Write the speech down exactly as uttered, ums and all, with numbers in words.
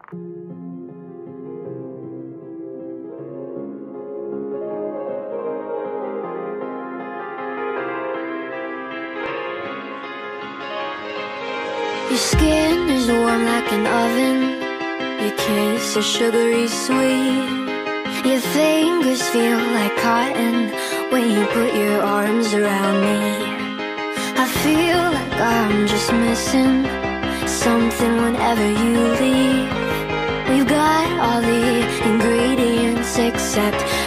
Your skin is warm like an oven. Your kiss is sugary sweet. Your fingers feel like cotton when you put your arms around me. I feel like I'm just missing something whenever you leave. We've got all the ingredients except